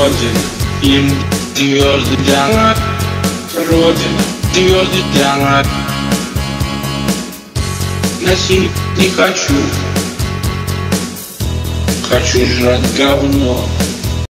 Родина, им твердый для нас. Родина, твердый для нас. Носить не хочу, хочу жрать говно.